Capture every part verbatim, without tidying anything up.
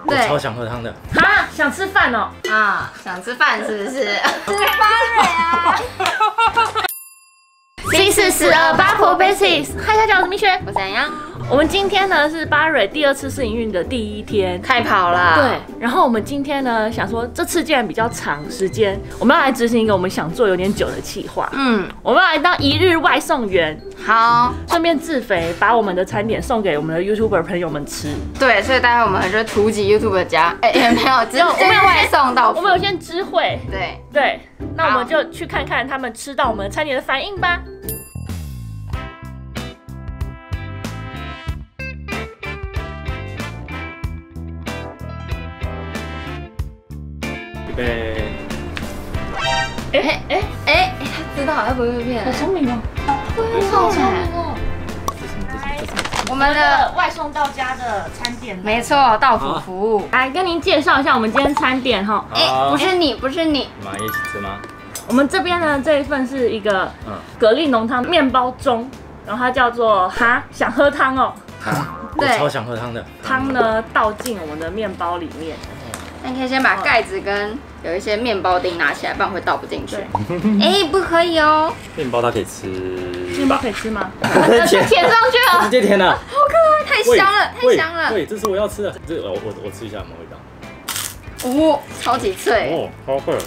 对， 超想喝汤的。 哈，想吃饭哦。 啊，想吃饭是不是？是巴瑞啊。 C 四十二八 Pro Basics， 嗨，大家好，我是米雪。 我怎样？ 我们今天呢是巴蕊第二次试营运的第一天， 开跑了。 对，然后我们今天呢想说，这次既然比较长时间，我们要来执行一个我们想做有点久的企划。嗯，我们要来当一日外送员。 好， 顺便自肥，把我们的餐点送给我们的 YouTuber 朋友们吃。 对，所以待会我们就突击 YouTuber 家，哎、欸，也没有，只有我们有外送到， 我们有先知会。 对对，那我们就去看看他们吃到我们的餐点的反应吧。 预备。 哎哎哎，他知道他不会被骗， 好聪明哦， 好聪明哦。我们的外送到家的餐点， 没错，到府服务。 来跟您介绍一下我们今天餐点哈。 哎，不是你，不是你， 我们一起吃吗？ 我们这边呢，这一份是一个蛤蜊浓汤面包盅，然后它叫做哈想喝汤哦。 我超想喝汤的。 汤呢倒进我们的面包里面。 那你可以先把盖子跟有一些面包丁拿起来，不然会倒不进去。哎，不可以哦。 面包它可以吃， 面包可以吃吗？ 填填上去了， 直接填了。 好可爱，太香了，太香了。 对，这是我要吃的。这我我我吃一下，有没有味道？哦，超级脆。 哦，超会。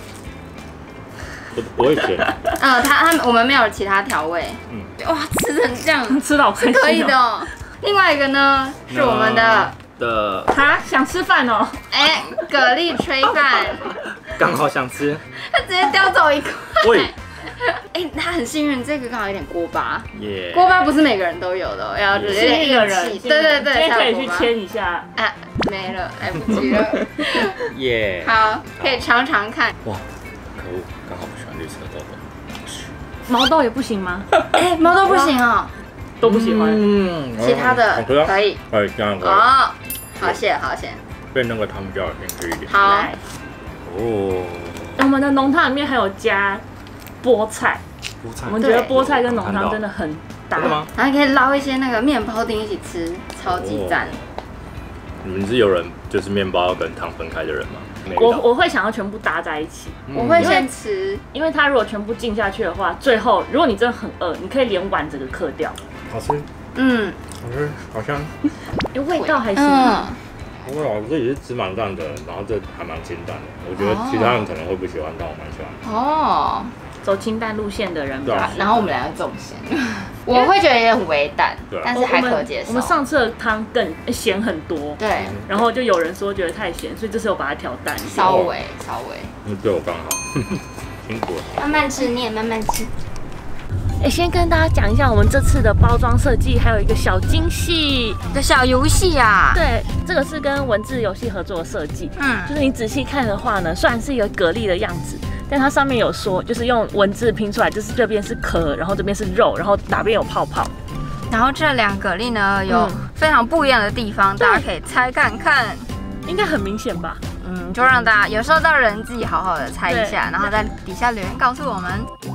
我我会甜。 嗯，它它我们没有其他调味。嗯。哇，吃成这样， 吃到可以的哦。另外一个呢是我们的。 的哈，想吃饭哦！ 哎，蛤蜊炊饭， 刚好想吃， 他直接叼走一块。 喂， 哎，他很幸运，这个刚好有点锅巴。 耶， 锅巴不是每个人都有的，要有点一个人。 对对对， 今天可以去签一下。 啊，没了，来不及了。 耶， 好，可以尝尝看。 哇，可恶，刚好不喜欢绿色豆豆。 毛豆也不行吗？ 哎，毛豆不行哦。 都不喜欢， 嗯，其他的可以， 可以这样可以。 哦，好险好险， 被那个汤比较有兴趣一点。 好， 哦， 我们的浓汤里面还有加菠菜， 菠菜， 我们觉得菠菜跟浓汤真的很搭。 真的吗？ 然后可以捞一些那个面包丁一起吃，超级赞。 你们是有人就是面包跟汤分开的人吗？ 我我会想要全部搭在一起， 我会先吃， 因为它如果全部浸下去的话，最后如果你真的很饿，你可以连碗整个嗑掉。 好吃， 嗯， 好吃，好香， 哎，味道还行。 嗯， 不会啊，这也是芝麻蛋的，然后这还蛮清淡的。我觉得其他人可能会不喜欢，但我蛮喜欢。 哦， 走清淡路线的人， 对啊。 然后我们两个重咸，我会觉得也很微淡，但是还可接受。 我们上次的汤更咸很多， 对。 然后就有人说觉得太咸，所以这次我把它调淡， 稍微稍微。 那对我刚好，辛苦了。 慢慢吃，你也慢慢吃。 哎，先跟大家讲一下我们这次的包装设计，还有一个小惊喜的小游戏啊。 对，这个是跟文字游戏合作的设计。嗯，就是你仔细看的话呢，虽然是一个蛤蜊的样子，但它上面有说，就是用文字拼出来，就是这边是壳，然后这边是肉，然后哪边有泡泡。 然后这两蛤蜊呢，有非常不一样的地方，大家可以猜看看。 应该很明显吧？ 嗯，就让大家有时候到人自己好好的猜一下，然后在底下留言告诉我们。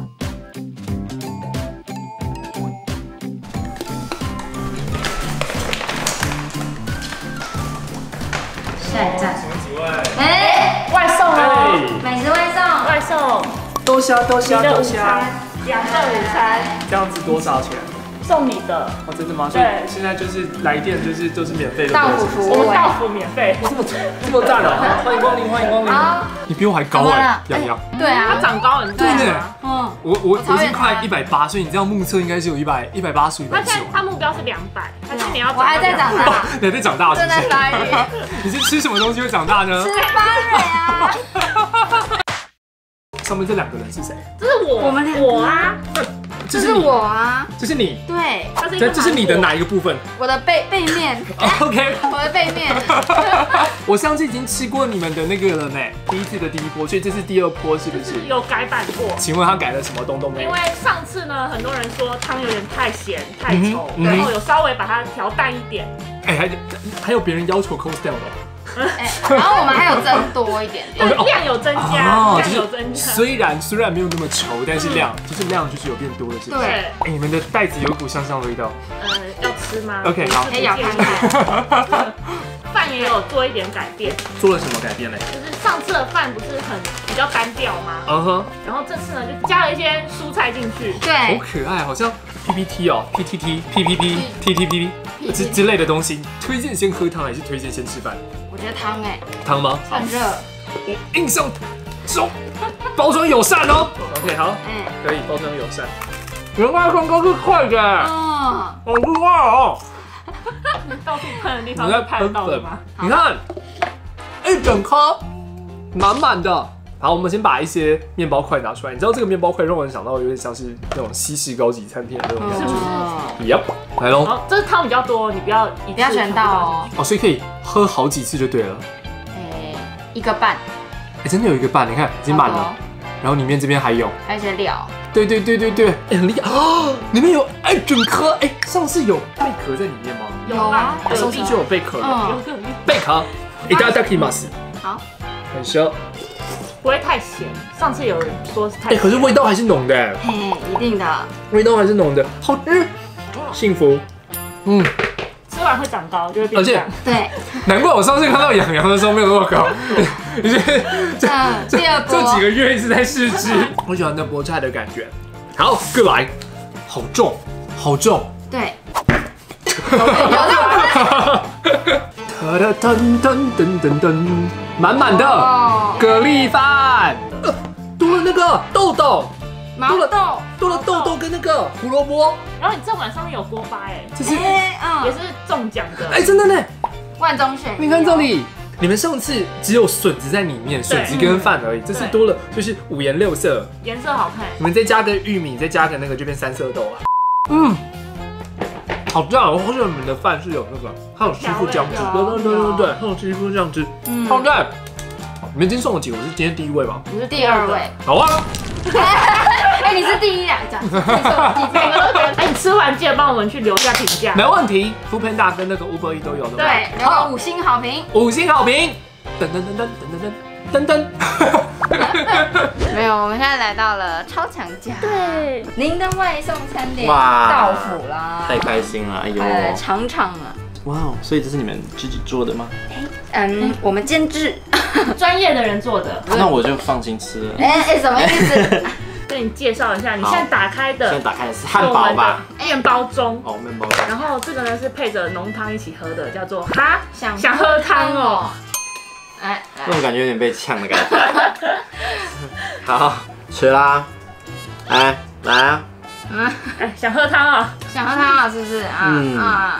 下一站，哎， 外送哦， 美食外送， 外送， 多虾多虾多虾， 两份午餐， 这样子多少钱？ 送你的哦，真的吗？所以现在就是来电就是都是免费的， 到府服务， 我们到府免费， 这么这么赞哦！欢迎光临，欢迎光临。好，你比我还高哎，洋洋。 对啊， 他长高很多。 对呢，嗯，我我我已经快一百八，所以你这样目测应该是有一百一百八十、一百九。 他现在他目标是两百，他今年要我还在长大， 你还在长大， 正在发育。 你是吃什么东西会长大呢？ 吃巴蕊啊！ 上面这两个人是谁？ 这是我， 我们两个我啊。 这是我啊， 这是你， 对， 这这是你的哪一个部分？ 我的背背面 ，OK， 我的背面。 我上次已经吃过你们的那个了呢，第一次的第一波，所以这是第二波是不是？ 有改版过。 请问他改了什么东东呢？ 因为上次呢，很多人说汤有点太咸太稠，然后有稍微把它调淡一点。 哎，还还有别人要求 cost down 的。 哎，然后我们还有增多一点点， 量有增加，量有增加。 虽然虽然没有那么稠，但是量就是量就是有变多了，是不是？ 对。 哎，你们的袋子有股香香的味道。 呃，要吃吗 ？OK， 好， 可以咬看看。 饭也也有做一点改变。 做了什么改变嘞？ 就是上次的饭不是很比较单调吗？ 嗯哼。 然后这次呢，就加了一些蔬菜进去。 对， 好可爱，好像 P P T 哦 ，P T T、P P P、T T P P 之之类的东西。推荐先喝汤还是推荐先吃饭？ 我觉得汤哎， 汤吗？ 很热。 我印象中包装友善哦。OK， 好， 嗯， 可以包装友善。原来刚刚是快的， 哦， 好厉害哦！ 到处喷的地方都拍到了吗？ 你看，一整颗满满的。好，我们先把一些面包块拿出来。你知道这个面包块让我想到有点像是那种西式高级餐厅的那种感觉。Yep， 来喽。 好，这汤比较多，你不要一不要全倒哦。 哦，所以可以喝好几次就对了。 哎，一个半。 哎，真的有一个半，你看已经满了。然后里面这边还有， 还有一些料。对对对对对，哎，很厉害哦！里面有哎整颗，哎，上次有贝壳在里面吗？ 有啊， 上次就有贝壳了。 有贝壳，いただきます。 好， 很香。 不会太咸，上次有人说是太咸。 哎，可是味道还是浓的。 嘿，一定的。 味道还是浓的，好吃，幸福。嗯， 吃完会长高，就会变大。 对， 难怪我上次看到养羊的时候没有那么高。 这第二波这几个月一直在试吃，我喜欢那菠菜的感觉。好，过来，好重，好重。 对。 噔噔噔噔噔噔，满满的蛤蜊饭，多了那个豆豆， 毛豆， 多了豆豆跟那个胡萝卜。 然后你这碗上面有锅巴哎， 这是也是中奖的。 哎，真的呢， 万中选一。 你看这里，你们上次只有笋子在里面，笋子跟饭而已，这次多了就是五颜六色， 颜色好看。 你们再加个玉米，再加个那个就变三色豆了。嗯。好赞！我好喜欢你们的饭是有那个，还有师傅酱汁，对对对对对，还有师傅酱汁，好赞！你们今天送了几个？我是今天第一位吗？ 我是第二位。 好啊！ 哎，你是第一啊！这样， 每个都觉得。哎，你吃完记得帮我们去留下评价。 没问题 ，Foodpanda 跟那个 Uber Eats 都有的。 对，留个五星好评。 五星好评！噔噔噔噔噔噔噔噔。 没有，我们现在来到了超强家。对，您的外送餐点到府啦！ 太开心了，哎呦！ 呃，尝尝啊！ 哇哦，所以这是你们自己做的吗？ 嗯，我们监制， 专业的人做的。 那我就放心吃了。 哎哎，什么意思？ 跟你介绍一下，你现在打开的， 现在打开的是汉堡吧？ 面包盅哦，面包盅。 然后这个呢是配着浓汤一起喝的，叫做哈想想喝汤哦。 哎， 那种感觉有点被呛的感觉。好，吃啦！来来啊！ 嗯，哎，想喝汤啊！ 想喝汤啊，是不是啊？啊，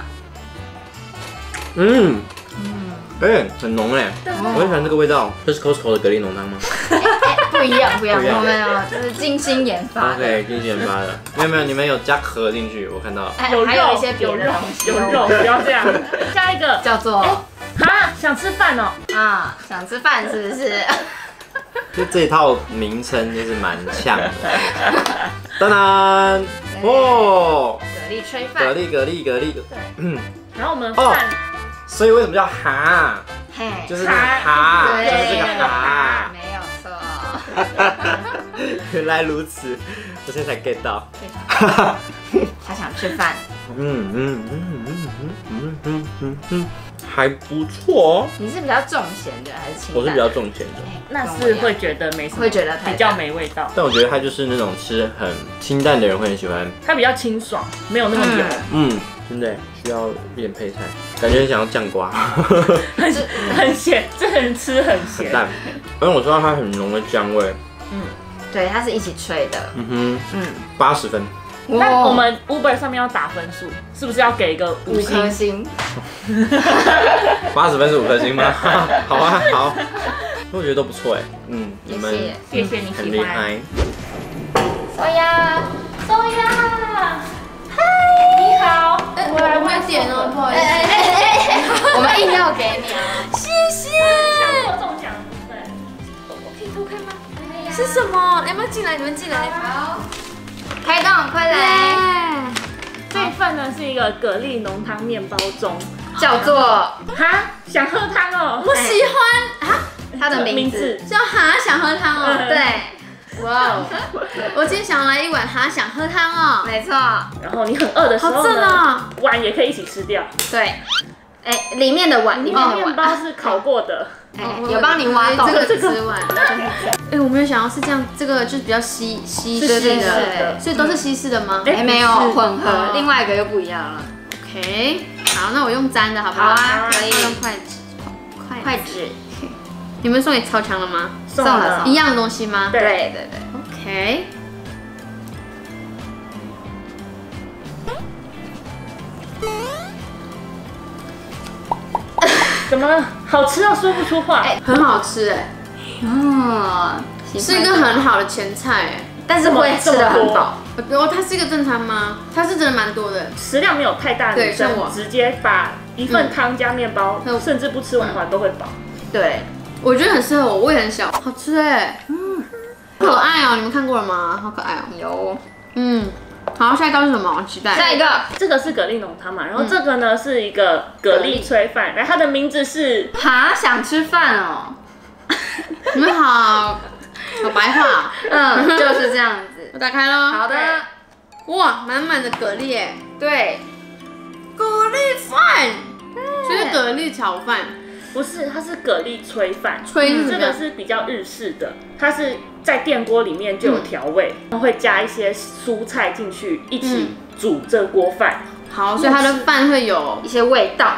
嗯嗯，哎，很浓哎，我很喜欢这个味道。这是 Costco 的蛤蜊浓汤吗？ 不一样，不一样，我们有就是精心研发。 OK， 精心研发的。没有没有，你们有加壳进去，我看到。 有还有一些别的有肉，有肉，不要这样。下一个叫做哈，想吃饭哦。 啊，想吃饭是不是？ 就这一套名称就是蛮像的。当然，哦， 蛤蜊炊饭， 蛤蜊蛤蜊蛤蜊。 对， 嗯。 然后我们的饭， 所以为什么叫哈？ 嘿， 就是那个哈， 对， 就是这个哈。 没有错。 原来如此，我现在才 get 到。 他想吃饭。 嗯嗯嗯嗯嗯嗯嗯嗯嗯，还不错哦。 你是比较重咸的还是清淡？ 我是比较重咸的。 那是会觉得没什么， 会觉得比较没味道。 但我觉得它就是那种吃很清淡的人会很喜欢。 它比较清爽，没有那么油。 嗯，真的需要一点配菜，感觉很想要酱瓜。 很很咸，这人吃很咸。 很淡，反正我知道它很浓的姜味。 嗯，对，它是一起吹的。 嗯哼， 嗯， 八十分。 那我们 Uber 上面要打分数，是不是要给一个五颗星？ 八十分是五颗星吗？好啊，好，我觉得都不错哎。嗯， 你们谢谢你喜欢。 很厉害。 收呀，收呀，嗨， 你好， 我来我会点哦，不好意思。我们硬要给你啊，谢谢。 抢中奖的部分， 我可以偷看吗？可以啊。是什么？要不要进来？你们进来。好。开动，快来！ 这一份呢是一个蛤蜊浓汤面包盅， 叫做哈想喝汤哦， 我喜欢啊， 它的名字叫哈想喝汤哦。 对，哇哦， 我今天想来一碗哈想喝汤哦。 没错。 然后你很饿的时候呢，碗也可以一起吃掉。 对， 哎，里面的碗，里面的面包是烤过的， 哎，有帮你挖洞。 这个吃完。哎，我没有想到是这样，这个就是比较西西式的，所以都是西式的吗？ 哎，没有混合，另外一个又不一样了。 OK， 好，那我用粘的好不好？ 好啊，可以。 用筷子， 筷子。 你们送给超强了吗？ 送了， 一样的东西吗？ 对对对。 OK。 怎么了？好吃到说不出话。 哎，很好吃哎。嗯，是一个很好的前菜哎， 但是会吃得很饱。 哦，它是一个正餐吗？它是真的蛮多的， 食量没有太大的女生，直接把一份汤加面包，甚至不吃完的话都会饱。 对， 我觉得很适合我，胃很小，好吃哎。嗯，可爱哦，你们看过了吗？好可爱哦。 有。 嗯。好，下一道是什么？我期待。 下一个， 这个是蛤蜊浓汤嘛，然后这个呢是一个蛤蜊炊饭，来，它的名字是哈，想吃饭哦。 你们好，好白话。 嗯，就是这样子。 我打开喽。 好的。 哇，满满的蛤蜊耶。 对。 蛤蜊饭，就是蛤蜊炒饭。 不是，它是蛤蜊炊饭。 炊这个是比较日式的，它是在电锅里面就有调味，然后会加一些蔬菜进去一起煮这锅饭。 好，所以它的饭会有一些味道。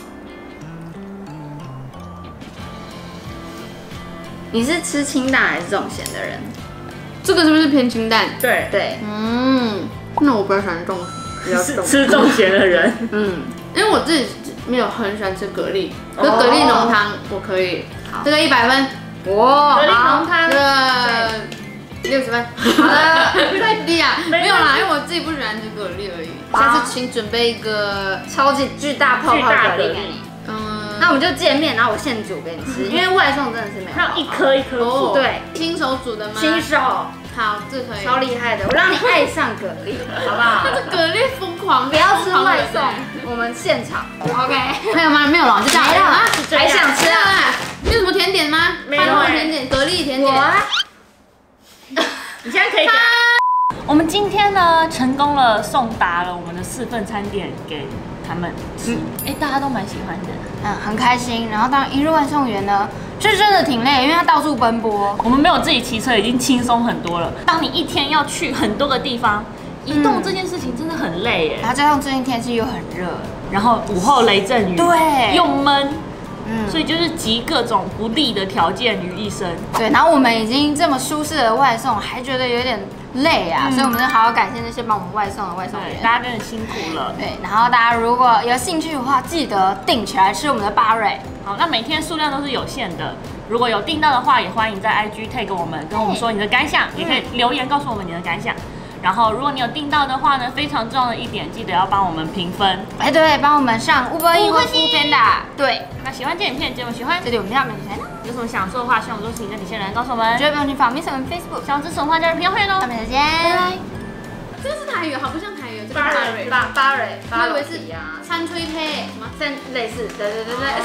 你是吃清淡还是重咸的人？ 这个是不是偏清淡？ 对对。 嗯，那我比较喜欢重， 比较重吃重咸的人。 嗯，因为我自己没有很喜欢吃蛤蜊，可是蛤蜊浓汤我可以。这个一百分。 哇，蛤蜊浓汤， 这个六十分。好的，太低啊！没有啦，因为我自己不喜欢吃蛤蜊而已。下次请准备一个超级巨大泡泡蛤蜊给你。 嗯， 那我们就见面，然后我现煮给你吃，因为外送真的是没有。 它一颗一颗煮， 对， 亲手煮的吗？ 亲手。 好，这可以。 超厉害的，我让你爱上蛤蜊，好不好？ 这蛤蜊疯狂， 不要吃外送，我们现场。OK。 还有吗？没有了，就这样。 没了啊，还想吃啊？ 有什么甜点吗？ 没有甜点，蛤蜊甜点。 你现在可以讲。我们今天呢，成功了送达了我们的四份餐点给他们吃，哎，大家都蛮喜欢的， 嗯，很开心。然后当一日外送员呢，是真的挺累，因为他到处奔波。 我们没有自己骑车，已经轻松很多了。当你一天要去很多个地方，移动这件事情真的很累耶。 然后加上最近天气又很热， 然后午后雷阵雨， 对， 又闷。 嗯， 所以就是集各种不利的条件于一身。 对，然后我们已经这么舒适的外送，还觉得有点累啊，嗯、所以我们就好好感谢那些帮我们外送的外送员， 大家真的辛苦了。 对，然后大家如果有兴趣的话，记得订起来吃我们的巴瑞。 好，那每天数量都是有限的，如果有订到的话，也欢迎在 I G tag 我们，跟我们说你的感想，也可以留言告诉我们你的感想。然后，如果你有订到的话呢，非常重要的一点，记得要帮我们评分。 哎，对，帮我们上 Uber Eats 或 Foodpanda。对， 那喜欢这影片，节目喜欢， 这里我们要美女有什么想说的话，希望我们都是你的底线人告诉我们。 绝对不用去访问我们 Facebook， 想支持我们的话，加入频道会员哦。 下面再见，拜拜。 这个是台语，好不像台语，这个巴瑞巴巴瑞， 我以为是餐吹胚什么， 类似，对对对对。